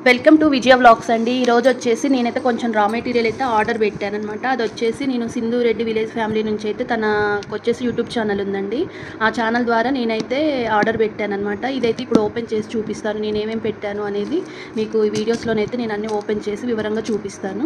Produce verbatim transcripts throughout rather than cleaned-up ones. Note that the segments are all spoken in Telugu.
వెల్కమ్ టు విజయ వ్లాగ్స్ అండి. ఈరోజు వచ్చేసి నేనైతే కొంచెం రా మెటీరియల్ అయితే ఆర్డర్ పెట్టానమాట. అది వచ్చేసి నేను సింధు రెడ్డి విలేజ్ ఫ్యామిలీ నుంచి అయితే తనకు వచ్చేసి యూట్యూబ్ ఛానల్ ఉందండి. ఆ ఛానల్ ద్వారా నేనైతే ఆర్డర్ పెట్టానమాట. ఇదైతే ఇప్పుడు ఓపెన్ చేసి చూపిస్తాను. నేను ఏమేమి పెట్టాను అనేది మీకు ఈ వీడియోస్లోనైతే నేను అన్నీ ఓపెన్ చేసి వివరంగా చూపిస్తాను.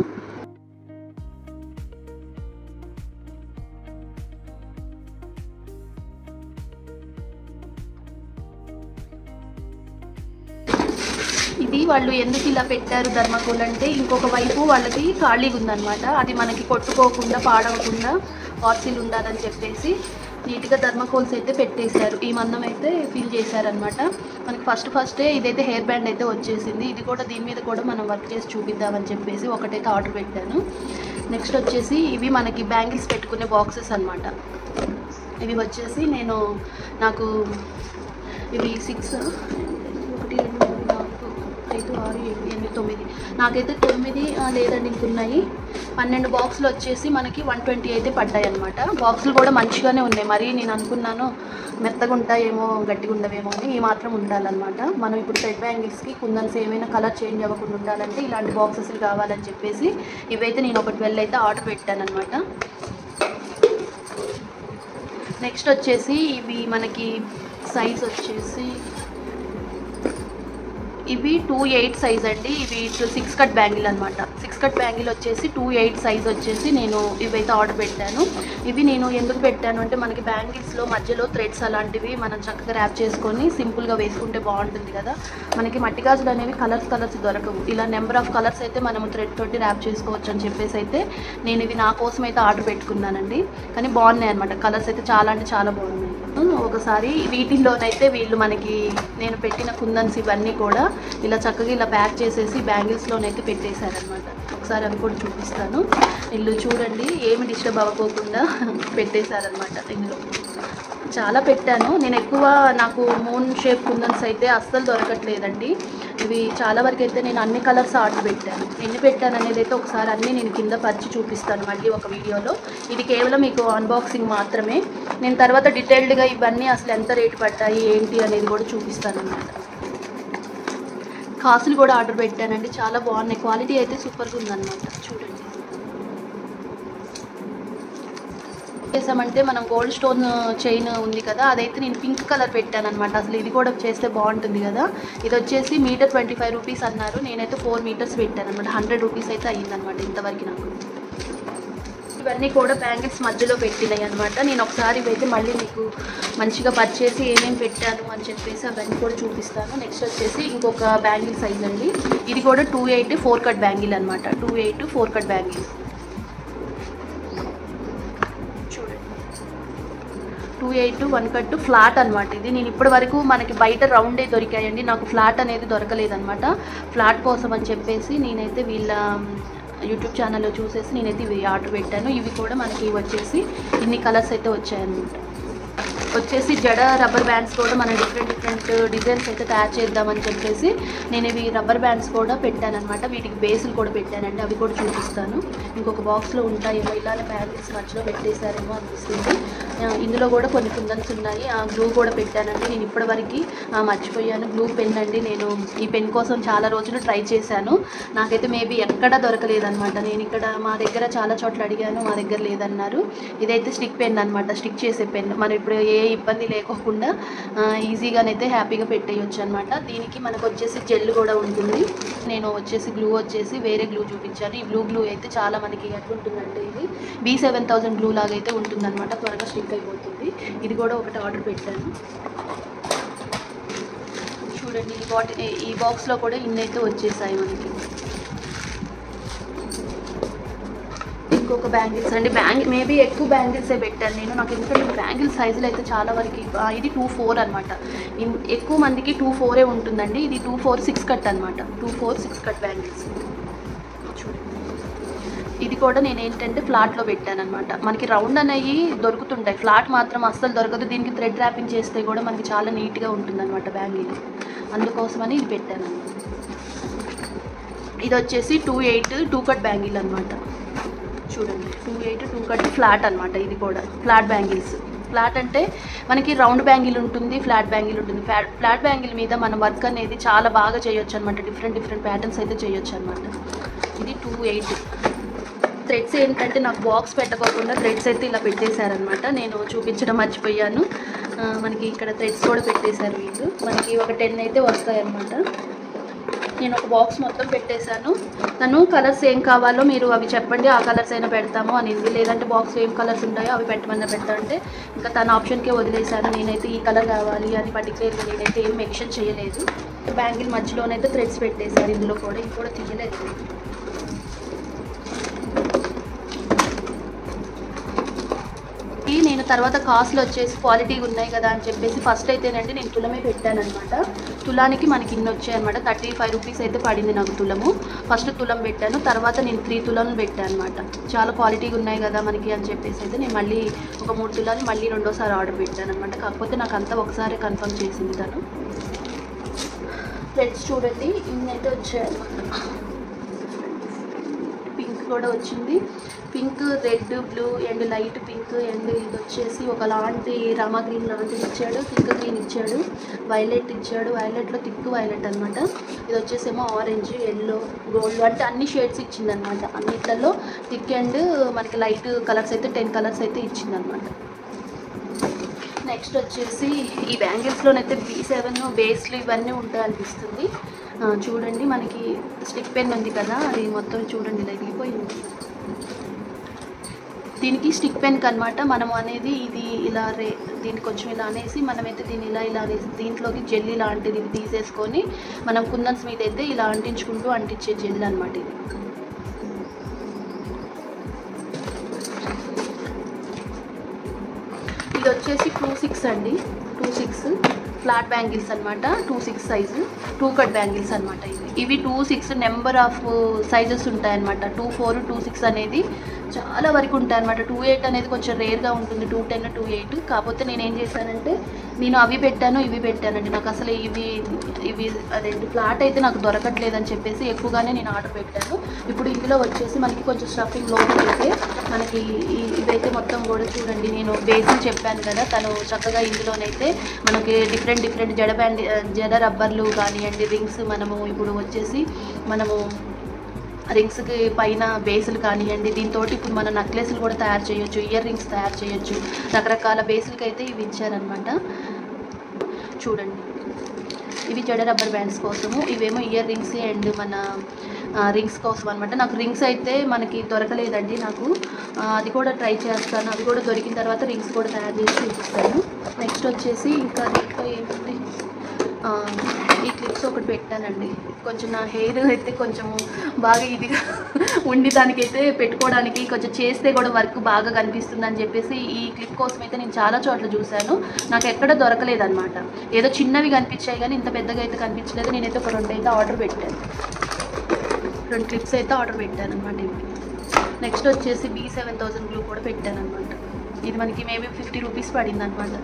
ఇది వాళ్ళు ఎందుకు ఇలా పెట్టారు ధర్మకోల్ అంటే, ఇంకొక వైపు వాళ్ళకి ఖాళీగా ఉందన్నమాట. అది మనకి కొట్టుకోకుండా పాడవకుండా పార్సిల్ ఉండాలని చెప్పేసి నీట్గా ధర్మకోల్స్ అయితే పెట్టేశారు. ఈ మందం అయితే ఫిల్ చేశారనమాట. మనకి ఫస్ట్ ఫస్టే ఇదైతే హెయిర్ బ్యాండ్ అయితే వచ్చేసింది. ఇది కూడా దీని మీద కూడా మనం వర్క్ చేసి చూపిద్దామని చెప్పేసి ఒకటైతే ఆర్డర్ పెట్టాను. నెక్స్ట్ వచ్చేసి ఇవి మనకి బ్యాంగిల్స్ పెట్టుకునే బాక్సెస్ అనమాట. ఇవి వచ్చేసి నేను నాకు ఇవి సిక్స్ ఒకటి రెండు మూడు నాలుగు ఐదు ఆరు ఏడు ఎనిమిది తొమ్మిది నాకైతే తొమ్మిది లేదండి ఇంకున్నాయి. పన్నెండు బాక్సులు వచ్చేసి మనకి వన్ ట్వంటీ అయితే పడ్డాయి అనమాట. బాక్సులు కూడా మంచిగానే ఉన్నాయి. మరి నేను అనుకున్నాను మెత్తగా ఉంటాయేమో గట్టిగా ఉండవేమో అని. ఈ మాత్రం ఉండాలన్నమాట. మనం ఇప్పుడు థ్రెడ్ బ్యాంగిల్స్కి కుందన్స్ ఏమైనా కలర్ చేంజ్ అవ్వకుండా ఉండాలంటే ఇలాంటి బాక్సెస్ కావాలని చెప్పేసి ఇవైతే నేను ఒక ట్వెల్వ్ అయితే ఆర్డర్ పెట్టాను అనమాట. నెక్స్ట్ వచ్చేసి ఇవి మనకి సైజ్ వచ్చేసి ఇవి టూ ఎయిట్ సైజ్ అండి. ఇవి సిక్స్ కట్ బ్యాంగిల్ అనమాట. సిక్స్ కట్ బ్యాంగిల్ వచ్చేసి టూ ఎయిట్ సైజ్ వచ్చేసి నేను ఇవైతే ఆర్డర్ పెట్టాను. ఇవి నేను ఎందుకు పెట్టాను అంటే, మనకి బ్యాంగిల్స్లో మధ్యలో థ్రెడ్స్ అలాంటివి మనం చక్కగా ర్యాప్ చేసుకొని సింపుల్గా వేసుకుంటే బాగుంటుంది కదా. మనకి మట్టి గాజులు అనేవి కలర్స్ కలర్స్ దొరకవు. ఇలా నెంబర్ ఆఫ్ కలర్స్ అయితే మనం థ్రెడ్ తోటి ర్యాప్ చేసుకోవచ్చు అని చెప్పేసి అయితే నేను ఇవి నా కోసం అయితే ఆర్డర్ పెట్టుకున్నానండి. కానీ బాగున్నాయి అనమాట. కలర్స్ అయితే చాలా అంటే చాలా బాగున్నాయి. ఒకసారి వీటిల్లోనైతే వీళ్ళు మనకి నేను పెట్టిన కుందన్స్ ఇవన్నీ కూడా ఇలా చక్కగా ఇలా ప్యాక్ చేసేసి బ్యాంగిల్స్లోనైతే పెట్టేశారనమాట. ఒకసారి అవి కూడా చూపిస్తాను. వీళ్ళు చూడండి ఏమి డిస్టర్బ్ అవ్వకోకుండా పెట్టేశారనమాట. ఇందులో చాలా పెట్టాను నేను. ఎక్కువ నాకు మూన్ షేప్ కుందన్స్ అయితే అస్సలు దొరకట్లేదండి. ఇవి చాలా వరకు అయితే నేను అన్ని కలర్స్ ఆర్డర్ పెట్టాను. ఎన్ని పెట్టాను అనేది అయితే ఒకసారి అన్నీ నేను కింద పరిచి చూపిస్తాను మళ్ళీ ఒక వీడియోలో. ఇది కేవలం మీకు అన్బాక్సింగ్ మాత్రమే. నేను తర్వాత డీటెయిల్డ్గా ఇవన్నీ అసలు ఎంత రేటు పడ్డాయి ఏంటి అనేది కూడా చూపిస్తాను అన్నమాట. కాసులు కూడా ఆర్డర్ పెట్టానండి. చాలా బాగున్నాయి. క్వాలిటీ అయితే సూపర్గా ఉందన్నమాట. చూడండి చేసామంటే మనం గోల్డ్ స్టోన్ చైన్ ఉంది కదా, అదైతే నేను పింక్ కలర్ పెట్టాను అనమాట. అసలు ఇది కూడా చేస్తే బాగుంటుంది కదా. ఇది వచ్చేసి మీటర్ ట్వంటీ ఫైవ్ రూపీస్ అన్నారు. నేనైతే ఫోర్ మీటర్స్ పెట్టాను అనమాట. హండ్రెడ్ రూపీస్ అయితే అయ్యిందనమాట ఇంతవరకు నాకు. ఇవన్నీ కూడా బ్యాంగిల్స్ మధ్యలో పెట్టినాయి అనమాట. నేను ఒకసారి ఇవైతే మళ్ళీ మీకు మంచిగా పర్చేసి ఏమేమి పెట్టాను అని చెప్పేసి అవన్నీ కూడా చూపిస్తాను. నెక్స్ట్ వచ్చేసి ఇంకొక బ్యాంగిల్ సైజ్ అండి. ఇది కూడా two eight four cut bangle అనమాట. Two eight four cut bangle two eight one cut flat అనమాట. ఇది నేను ఇప్పటి వరకు మనకి బయట రౌండే దొరికాయండి. నాకు ఫ్లాట్ అనేది దొరకలేదనమాట. ఫ్లాట్ కోసం అని చెప్పేసి నేనైతే వీళ్ళ యూట్యూబ్ ఛానల్లో చూసేసి నేనైతే ఇవి ఆర్డర్ పెట్టాను. ఇవి కూడా మనకి వచ్చేసి ఇన్ని కలర్స్ అయితే వచ్చాయన్నమాట. వచ్చేసి జడ రబ్బర్ బ్యాండ్స్ కూడా మనం డిఫరెంట్ డిఫరెంట్ డిజైన్స్ అయితే తయారు చేద్దామని చెప్పేసి నేను ఇవి రబ్బర్ బ్యాండ్స్ కూడా పెట్టానమాట. వీటికి బేసులు కూడా పెట్టానండి. అవి కూడా చూపిస్తాను. ఇంకొక బాక్స్లో ఉంటాయేమో ఇలానే బ్యాంగిల్స్ మధ్యలో పెట్టేశారేమో అనిపిస్తుంది. ఇందులో కూడా కొన్ని కుందన్స్ ఉన్నాయి. ఆ గ్లూ కూడా పెట్టానండి. నేను ఇప్పటివరకు మర్చిపోయాను. గ్లూ పెన్ అండి. నేను ఈ పెన్ కోసం చాలా రోజులు ట్రై చేశాను. నాకైతే మేబీ ఎక్కడా దొరకలేదన్నమాట. నేను ఇక్కడ మా దగ్గర చాలా చోట్ల అడిగాను, మా దగ్గర లేదన్నారు. ఇదైతే స్టిక్ పెన్ అనమాట. స్టిక్ చేసే పెన్. మనం ఇప్పుడు ఏ ఇబ్బంది లేకోకుండా ఈజీగానైతే హ్యాపీగా పెట్టేయచ్చు అనమాట. దీనికి మనకు వచ్చేసి జెల్ కూడా ఉంటుంది. నేను వచ్చేసి గ్లూ వచ్చేసి వేరే గ్లూ చూపించాను. ఈ బ్లూ గ్లూ అయితే చాలా మనకి ఎట్లుంటుందంటే ఇది బీ సెవెన్ థౌసండ్ గ్లూ లాగా అయితే ఉంటుందన్నమాట. త్వరగా స్టిక్ అయిపోతుంది. ఇది కూడా ఒకటి ఆర్డర్ పెట్టాను. చూడండి ఈ బాటి ఈ బాక్స్లో కూడా ఇన్ని అయితే వచ్చేసాయి మనకి. ఇంకొక బ్యాంగిల్స్ అండి. బ్యాంగిల్ మేబీ ఎక్కువ బ్యాంగిల్సే పెట్టాను నేను. నాకు ఎందుకంటే బ్యాంగిల్ సైజులు అయితే చాలా వరకు ఇది టూ ఫోర్ అనమాట. ఎక్కువ మందికి టూ ఫోరే ఉంటుందండి. ఇది టూ ఫోర్ సిక్స్ కట్ అనమాట. Two four six cut bangles. చూడండి ఇది కూడా నేను ఏంటంటే ఫ్లాట్లో పెట్టాను అనమాట. మనకి రౌండ్ అనేవి దొరుకుతుంటాయి. ఫ్లాట్ మాత్రం అస్సలు దొరకదు. దీనికి థ్రెడ్ ర్యాపింగ్ చేస్తే కూడా మనకి చాలా నీట్గా ఉంటుంది అనమాట బ్యాంగిల్. అందుకోసమని ఇది పెట్టాను. ఇది వచ్చేసి two eight two cut bangle అనమాట. చూడండి two eight two cut flat అనమాట. ఇది కూడా ఫ్లాట్ బ్యాంగిల్స్. ఫ్లాట్ అంటే మనకి రౌండ్ బ్యాంగిల్ ఉంటుంది, ఫ్లాట్ బ్యాంగిల్ ఉంటుంది. ఫ్లాట్ ఫ్లాట్ బ్యాంగిల్ మీద మనం వర్క్ అనేది చాలా బాగా చేయొచ్చు అనమాట. డిఫరెంట్ డిఫరెంట్ ప్యాటర్న్స్ అయితే చేయొచ్చు అనమాట. ఇది టూ ఎయిట్. థ్రెడ్స్ ఏంటంటే నాకు బాక్స్ పెట్టకోకుండా థ్రెడ్స్ అయితే ఇలా పెట్టేశారనమాట. నేను చూపించడం మర్చిపోయాను. మనకి ఇక్కడ థ్రెడ్స్ కూడా పెట్టేశారు వీళ్ళు. మనకి ఒక టెన్ అయితే వస్తాయన్నమాట. నేను ఒక బాక్స్ మొత్తం పెట్టేశాను. తను కలర్స్ ఏం కావాలో మీరు అవి చెప్పండి, ఆ కలర్స్ అయినా పెడతాము అనేది. లేదంటే బాక్స్ ఏం కలర్స్ ఉంటాయో అవి పెట్టమన్నా పెడతా అంటే ఇంకా తన ఆప్షన్కే వదిలేశాను. నేనైతే ఈ కలర్ కావాలి అని పర్టికులర్గా నేనైతే ఏం మెన్షన్ చేయలేదు. బ్యాంగిల్ మధ్యలోనైతే థ్రెడ్స్ పెట్టేశారు. ఇందులో కూడా ఇది కూడా తీయలేదు. నేను తర్వాత కాస్ట్లు వచ్చేసి క్వాలిటీగా ఉన్నాయి కదా అని చెప్పేసి ఫస్ట్ అయితేనండి నేను తులమే పెట్టానమాట. తులానికి మనకి ఇన్ని వచ్చాయన్నమాట. థర్టీ ఫైవ్ రూపీస్ అయితే పడింది నాకు తులము. ఫస్ట్ తులం పెట్టాను, తర్వాత నేను త్రీ తులాలు పెట్టాను అనమాట. చాలా క్వాలిటీగా ఉన్నాయి కదా మనకి అని చెప్పేసి అయితే నేను మళ్ళీ ఒక మూడు తులాలు మళ్ళీ రెండోసారి ఆర్డర్ పెట్టాను అనమాట. కాకపోతే నాకు అంతా ఒకసారి కన్ఫర్మ్ చేసింది తను. థ్రెడ్స్ చూడండి ఇన్ని అయితే వచ్చాయన్నమాట. పింక్ కూడా వచ్చింది. Pink, red, blue and light pink and ఇది వచ్చేసి ఒకలాంటి రామా గ్రీన్ లాంటిది ఇచ్చాడు. థిక్ గ్రీన్ ఇచ్చాడు, వైలెట్ ఇచ్చాడు. వైలెట్లో థిక్ వైలెట్ అనమాట. ఇది వచ్చేసేమో ఆరెంజ్, ఎల్లో, గోల్డ్ అంటే అన్ని షేడ్స్ ఇచ్చిందనమాట. అన్నిట్లలో థిక్ అండ్ మనకి లైట్ కలర్స్ అయితే టెన్ కలర్స్ అయితే ఇచ్చిందనమాట. నెక్స్ట్ వచ్చేసి ఈ బ్యాంగిల్స్లోనైతే బీ సెవెన్ బేస్లు ఇవన్నీ ఉంటాయి అనిపిస్తుంది. చూడండి మనకి స్టిక్ పెన్ ఉంది కదా, అది మొత్తం చూడండి ఇలా వెళ్ళిపోయింది. దీనికి స్టిక్ పెన్కి అనమాట మనము అనేది ఇది ఇలా రే దీనికి కొంచెం ఇలా అనేసి మనమైతే దీన్ని ఇలా ఇలా అనేసి దీంట్లోకి జెల్లీ లాంటిది ఇది తీసేసుకొని మనం కుందన్స్ మీద అయితే ఇలా అంటించుకుంటూ అంటించే జెల్ అనమాట ఇది. ఇది వచ్చేసి టూ సిక్స్ అండి. టూ సిక్స్ ఫ్లాట్ బ్యాంగిల్స్ అనమాట. Two six size two cut bangles అనమాట. ఇవి ఇవి two six number of sizes ఉంటాయన్నమాట. టూ ఫోర్ టూ సిక్స్ అనేది చాలా వరకు ఉంటాయి అనమాట. టూ ఎయిట్ అనేది కొంచెం రేర్గా ఉంటుంది. టూ టెన్ టూ ఎయిట్ కాకపోతే నేను ఏం చేశానంటే నేను అవి పెట్టాను ఇవి పెట్టానండి. నాకు అసలు ఇవి ఇవి అదేంటి ఫ్లాట్ అయితే నాకు దొరకట్లేదని చెప్పేసి ఎక్కువగానే నేను ఆర్డర్ పెట్టాను. ఇప్పుడు ఇందులో వచ్చేసి మనకి కొంచెం స్టఫింగ్ లోపల అయితే మనకి ఇవైతే మొత్తం కూడా చూడండి. నేను బేసిక్ చెప్పాను కదా, తను చక్కగా ఇందులోనైతే మనకి డిఫరెంట్ డిఫరెంట్ జడ బ్యాండ్ జడ రబ్బర్లు కానివ్వండి, రింగ్స్ మనము ఇప్పుడు వచ్చేసి మనము రింగ్స్కి పైన బేసులు కానివ్వండి, దీంతో ఇప్పుడు మన నెక్లెస్లు కూడా తయారు చేయొచ్చు, ఇయర్ రింగ్స్ తయారు చేయొచ్చు. రకరకాల బేసులకి అయితే ఇవి ఇచ్చారనమాట. చూడండి ఇవి జడ రబ్బర్ బ్యాండ్స్ కోసము, ఇవేమో ఇయర్ రింగ్స్ అండ్ మన రింగ్స్ కోసం అనమాట. నాకు రింగ్స్ అయితే మనకి దొరకలేదండి. నాకు అది కూడా ట్రై చేస్తాను. అది కూడా దొరికిన తర్వాత రింగ్స్ కూడా తయారు చేసి చూపిస్తాను. నెక్స్ట్ వచ్చేసి ఇంకా దీంట్లో ఏమిటి ఈ క్లిప్స్ ఒకటి పెట్టానండి. కొంచెం నా హెయిర్ అయితే కొంచెము బాగా ఇదిగా ఉండి దానికైతే పెట్టుకోవడానికి కొంచెం చేస్తే కూడా వర్క్ బాగా కనిపిస్తుంది అని చెప్పేసి ఈ క్లిప్ కోసం అయితే నేను చాలా చోట్ల చూశాను. నాకు ఎక్కడ దొరకలేదు అనమాట. ఏదో చిన్నవి కనిపించాయి కానీ ఇంత పెద్దగా అయితే కనిపించలేదు. నేనైతే ఒక రెండు అయితే ఆర్డర్ పెట్టాను. రెండు క్లిప్స్ అయితే ఆర్డర్ పెట్టాను అనమాట. ఇవి నెక్స్ట్ వచ్చేసి బీ సెవెన్ థౌజండ్ గ్లూ కూడా పెట్టాను అనమాట. ఇది మనకి మేబీ ఫిఫ్టీ రూపీస్ పడింది అనమాట.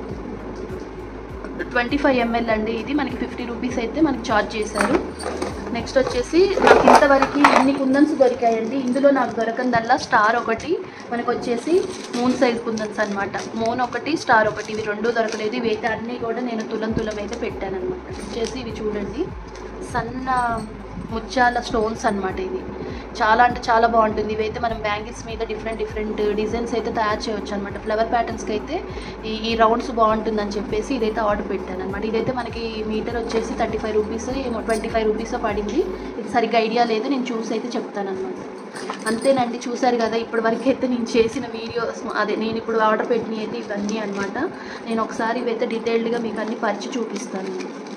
ట్వంటీ ఫైవ్ ఎంఎల్ అండి. ఇది మనకి ఫిఫ్టీ రూపీస్ అయితే మనకి ఛార్జ్ చేశారు. నెక్స్ట్ వచ్చేసి నాకు ఇంతవరకు ఇన్ని కుందన్స్ దొరికాయండి. ఇందులో నాకు దొరకందల్లా స్టార్ ఒకటి, మనకు వచ్చేసి మూన్ సైజ్ కుందన్స్ అనమాట. మూన్ ఒకటి, స్టార్ ఒకటి, ఇవి రెండు దొరకలేదు. ఇవి అయితే అన్నీ కూడా నేను తులం తులం అయితే పెట్టాను అనమాట. వచ్చేసి ఇవి చూడండి సన్న ముత్యాల స్టోన్స్ అనమాట. ఇది చాలా అంటే చాలా బాగుంటుంది. ఇవైతే మనం బ్యాంగిల్స్ మీద డిఫరెంట్ డిఫరెంట్ డిజైన్స్ అయితే తయారు చేయవచ్చు అనమాట. ఫ్లవర్ ప్యాటర్న్స్కి అయితే ఈ ఈ రౌండ్స్ బాగుంటుందని చెప్పేసి ఇదైతే ఆర్డర్ పెట్టాను అనమాట. ఇదైతే మనకి మీటర్ వచ్చేసి థర్టీ ఫైవ్ రూపీస్ ఏమో ట్వంటీ ఫైవ్ రూపీస్ పడింది. ఇది సరిగ్గా ఐడియా లేదు, నేను చూసి అయితే చెప్తాను అనమాట. అంతేనండి, చూసారు కదా ఇప్పటి వరకు అయితే నేను చేసిన వీడియోస్, అదే నేను ఇప్పుడు ఆర్డర్ పెట్టినవి అయితే ఇవన్నీ అనమాట. నేను ఒకసారి ఇవైతే డీటెయిల్డ్గా మీకు అన్ని పరిచి చూపిస్తాను.